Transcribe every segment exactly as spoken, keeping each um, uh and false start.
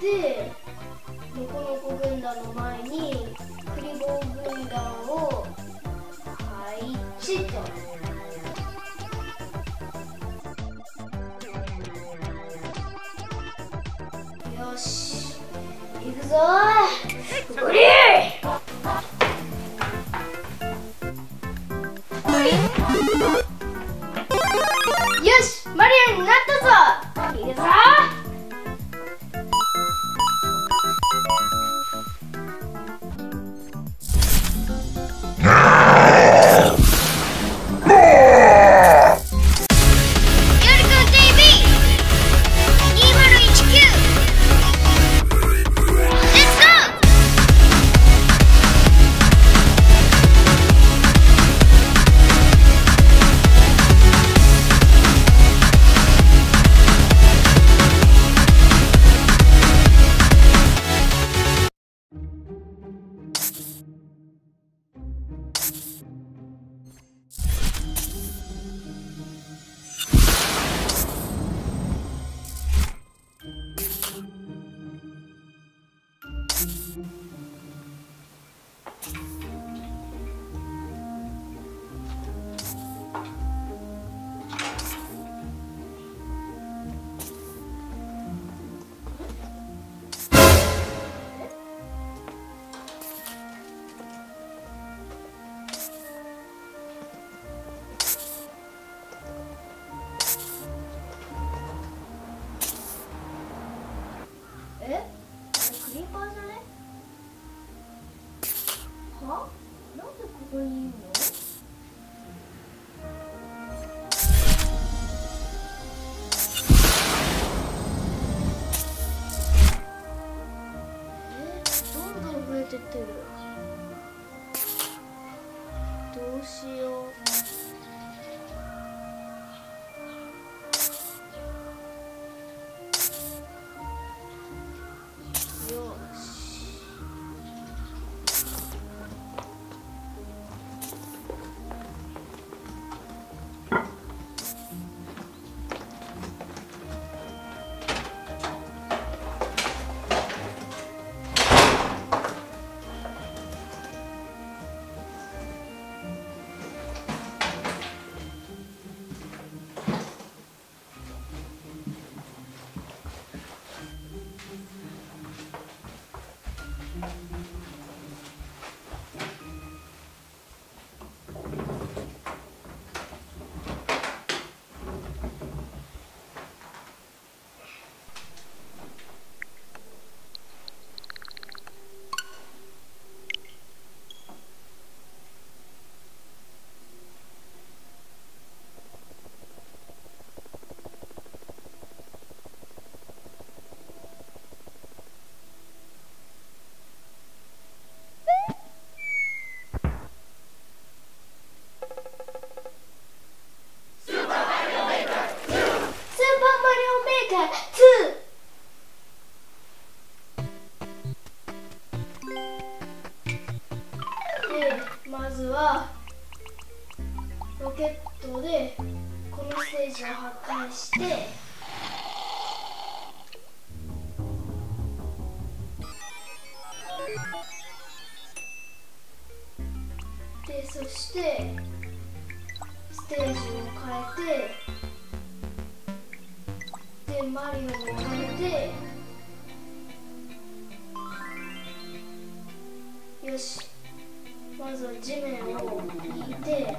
でノコノコ軍団の前にクリボー軍団を配置と。よし、行くぞー。ゴリー。よし、マリオになったぞ。行くぞー。え？あれクリーパーじゃね？は？なんでここにいるの？え？どんどん増えてってる。どうしよう。まずはロケットでこのステージを破壊して、でそしてステージを変えて、でマリオを変えて、よし、まずは地面を引いて、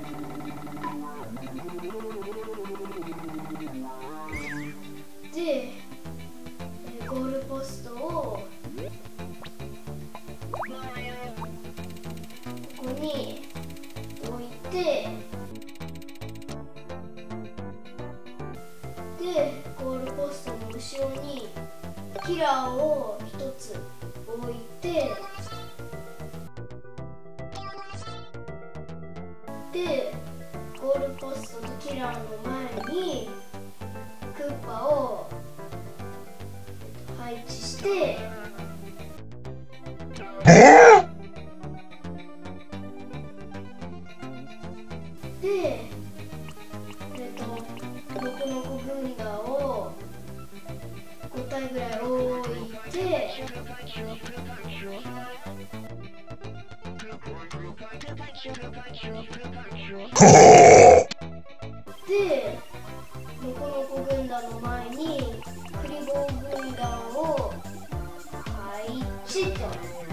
でゴールポストをここに置いて、でゴールポストの後ろにキラーをひとつ置いて、でゴールポストとキラーの前にクッパを配置して、でえっとノコノコ軍団をご体ぐらい置いて、 でノコノコ軍団の前にクリボー軍団を配置と。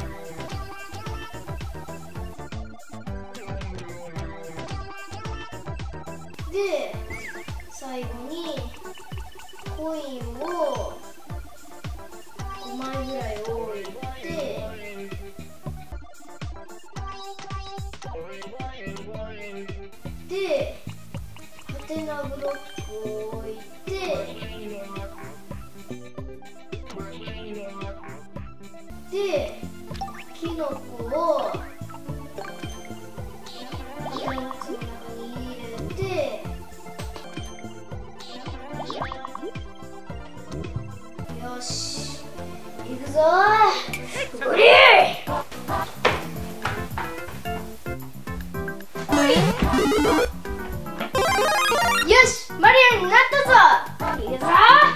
で最後にコインをごまいぐらい置いて、でハテナブロックを置いて、でキノコをハテナブロックの中に入れて、よし行くぞーゴリー。よしマリオになったぞ。いくぞ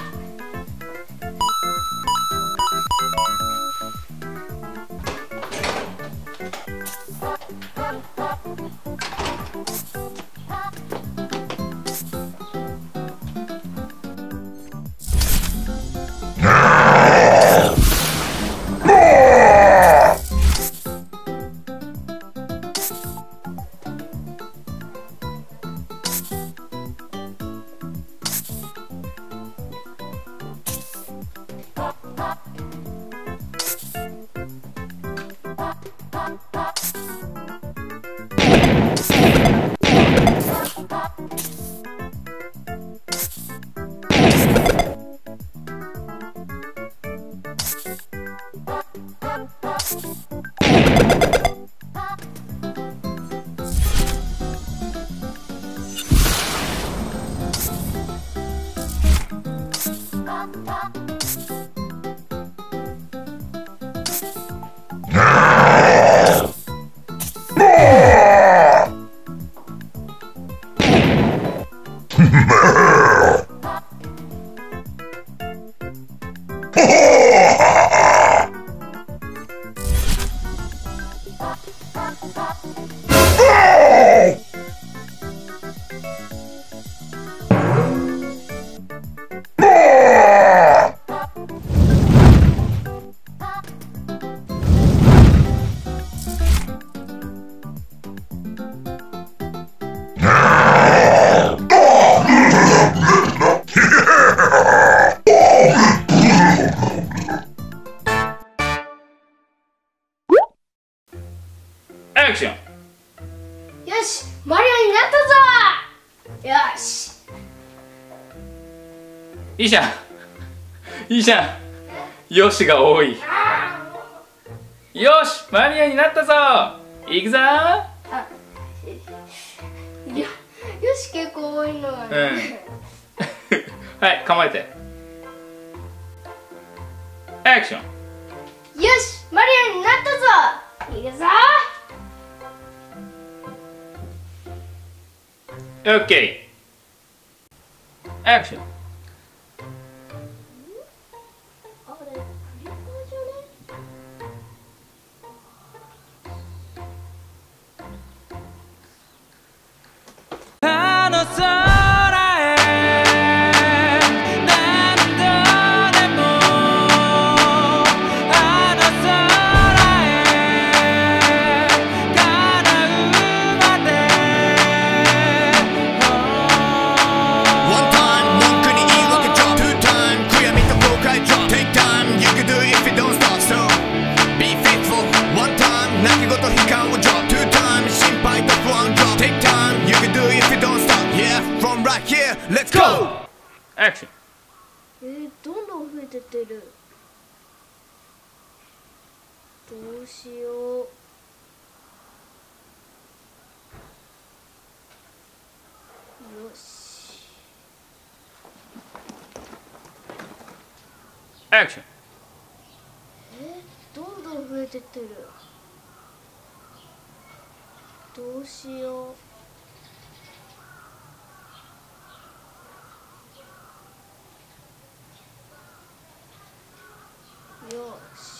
アクション。 よしマリオになったぞ。よしいいじゃんいいじゃん。よしが多い。よしマリオになったぞ。いくぞー。 あいやよし結構多いのがね、 うん、はい構えてアクション。 よしマリオになったぞ。いくぞオッケーアクション。 あれクリパーじゃね。 あの空へ何度でもあの空へ叶うまで One time 文句に言い訳 drop Two time 悔やみと後悔 drop Take time You can do it if you don't stop So be faithful One time 泣き言悲観を drop Two time 心配と不安 drop Take time You can do it if you don't stop Yeah from right here Let's go アクション。 えー、どんどん増えてってる。どうしよう。よしアクション。 えー、どんどん増えてってる。どうしよう。よし